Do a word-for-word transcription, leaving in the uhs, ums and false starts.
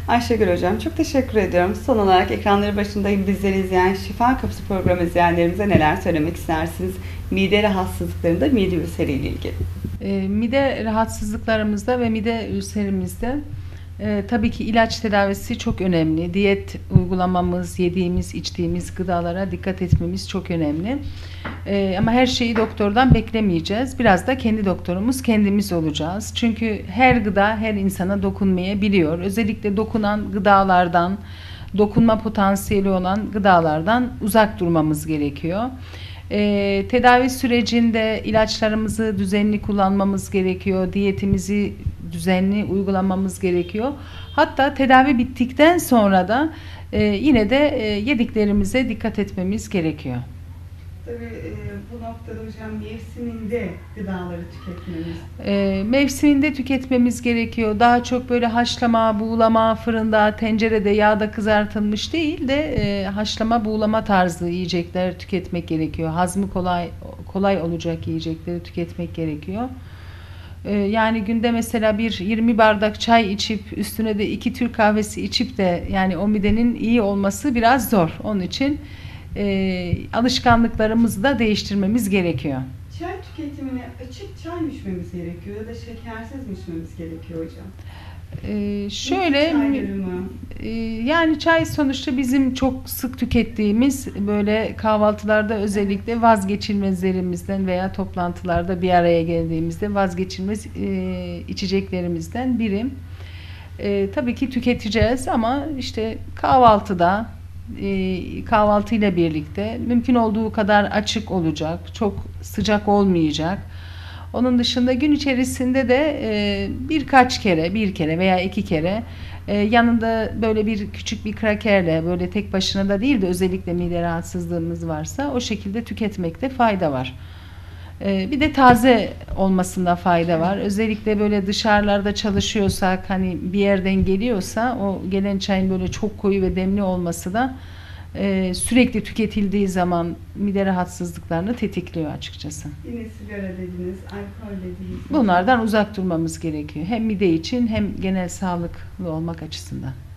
Ayşegül Hocam, çok teşekkür ediyorum. Son olarak ekranları başındayım bizleri izleyen Şifa Kapısı programı izleyenlerimize neler söylemek istersiniz? Mide rahatsızlıklarında mide ülseriyle ilgili. E, mide rahatsızlıklarımızda ve mide ülserimizde e, tabii ki ilaç tedavisi çok önemli. Diyet uygulamamız, yediğimiz, içtiğimiz gıdalara dikkat etmemiz çok önemli. E, ama her şeyi doktordan beklemeyeceğiz. Biraz da kendi doktorumuz kendimiz olacağız. Çünkü her gıda her insana dokunmayabiliyor. Özellikle dokunan gıdalardan, dokunma potansiyeli olan gıdalardan uzak durmamız gerekiyor. E, tedavi sürecinde ilaçlarımızı düzenli kullanmamız gerekiyor. Diyetimizi düzenli uygulamamız gerekiyor. Hatta tedavi bittikten sonra da e, yine de e, yediklerimize dikkat etmemiz gerekiyor. Tabii e, bu noktada hocam mevsiminde gıdaları tüketmemiz. E, mevsiminde tüketmemiz gerekiyor. Daha çok böyle haşlama, buğulama, fırında, tencerede, yağda kızartılmış değil de e, haşlama, buğulama tarzı yiyecekler tüketmek gerekiyor. Hazmı kolay kolay olacak yiyecekleri tüketmek gerekiyor. E, yani günde mesela bir yirmi bardak çay içip üstüne de iki Türk kahvesi içip de yani o midenin iyi olması biraz zor. Onun için e, alışkanlıklarımızı da değiştirmemiz gerekiyor. Çay tüketimine açık çay mı içmemiz gerekiyor ya da şekersiz mi içmemiz gerekiyor hocam? Ee, şöyle Çaylarımı. e, yani çay sonuçta bizim çok sık tükettiğimiz böyle kahvaltılarda özellikle vazgeçilmezlerimizden veya toplantılarda bir araya geldiğimizde vazgeçilmez e, içeceklerimizden biri. E, tabii ki tüketeceğiz ama işte kahvaltıda e, kahvaltıyla birlikte mümkün olduğu kadar açık olacak, çok sıcak olmayacak. Onun dışında gün içerisinde de e, birkaç kere, bir kere veya iki kere e, yanında böyle bir küçük bir krakerle böyle tek başına da değil de özellikle mide rahatsızlığımız varsa o şekilde tüketmekte fayda var. E, bir de taze olmasında fayda var. Özellikle böyle dışarılarda çalışıyorsak hani bir yerden geliyorsa o gelen çayın böyle çok koyu ve demli olması da e, sürekli tüketildiği zaman mide rahatsızlıklarını tetikliyor açıkçası. Yine sigara dediniz, alkol dediniz. Bunlardan uzak durmamız gerekiyor. Hem mide için hem genel sağlıklı olmak açısından.